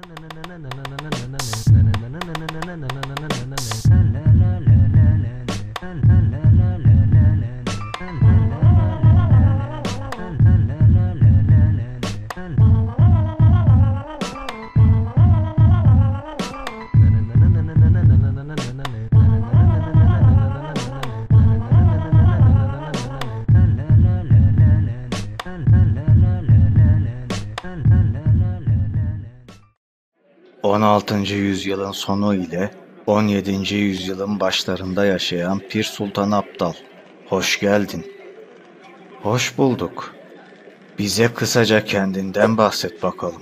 ...16. yüzyılın sonu ile 17. yüzyılın başlarında yaşayan Pir Sultan Abdal, hoş geldin. Hoş bulduk. Bize kısaca kendinden bahset bakalım.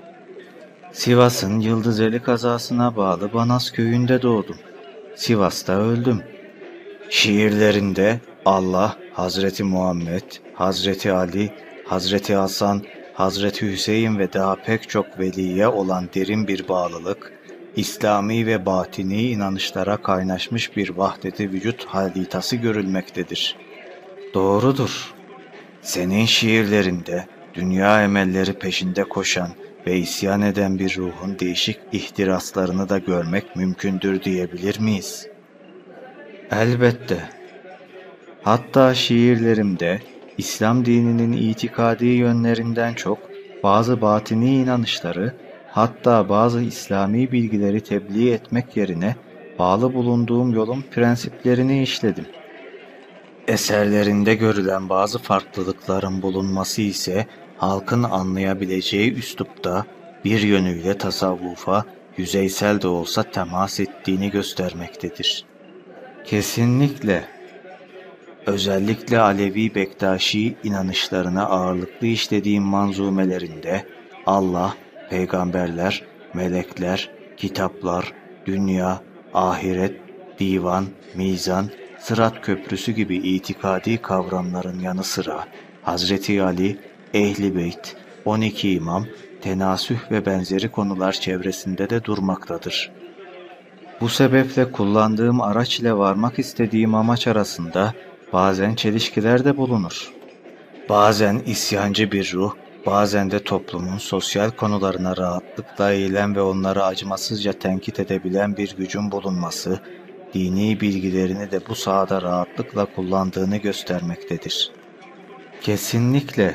Sivas'ın Yıldızeli kazasına bağlı Banaz köyünde doğdum. Sivas'ta öldüm. Şiirlerinde Allah, Hazreti Muhammed, Hazreti Ali, Hazreti Hasan, Hazreti Hüseyin ve daha pek çok veliye olan derin bir bağlılık, İslami ve batini inanışlara kaynaşmış bir vahdeti vücut halitası görülmektedir. Doğrudur. Senin şiirlerinde dünya emelleri peşinde koşan ve isyan eden bir ruhun değişik ihtiraslarını da görmek mümkündür diyebilir miyiz? Elbette. Hatta şiirlerimde İslam dininin itikadi yönlerinden çok bazı batini inanışları, hatta bazı İslami bilgileri tebliğ etmek yerine bağlı bulunduğum yolun prensiplerini işledim. Eserlerinde görülen bazı farklılıkların bulunması ise halkın anlayabileceği üslupta bir yönüyle tasavvufa yüzeysel de olsa temas ettiğini göstermektedir. Kesinlikle. Özellikle Alevi Bektaşi inanışlarına ağırlıklı işlediğim manzumelerinde Allah, peygamberler, melekler, kitaplar, dünya, ahiret, divan, mizan, Sırat Köprüsü gibi itikadi kavramların yanı sıra Hazreti Ali, Ehl-i Beyt, 12 imam, tenasüh ve benzeri konular çevresinde de durmaktadır. Bu sebeple kullandığım araç ile varmak istediğim amaç arasında bazen çelişkiler de bulunur. Bazen isyancı bir ruh, bazen de toplumun sosyal konularına rahatlıkla eğilen ve onları acımasızca tenkit edebilen bir gücün bulunması, dini bilgilerini de bu sahada rahatlıkla kullandığını göstermektedir. Kesinlikle.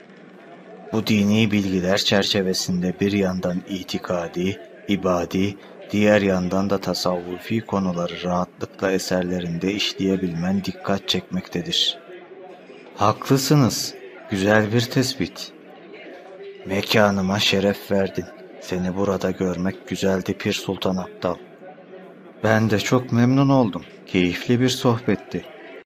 Bu dini bilgiler çerçevesinde bir yandan itikadi, ibadi, diğer yandan da tasavvufi konuları rahatlıkla eserlerinde işleyebilmen dikkat çekmektedir. Haklısınız. Güzel bir tespit. Mekanıma şeref verdin. Seni burada görmek güzeldi Pir Sultan Abdal. Ben de çok memnun oldum. Keyifli bir sohbetti.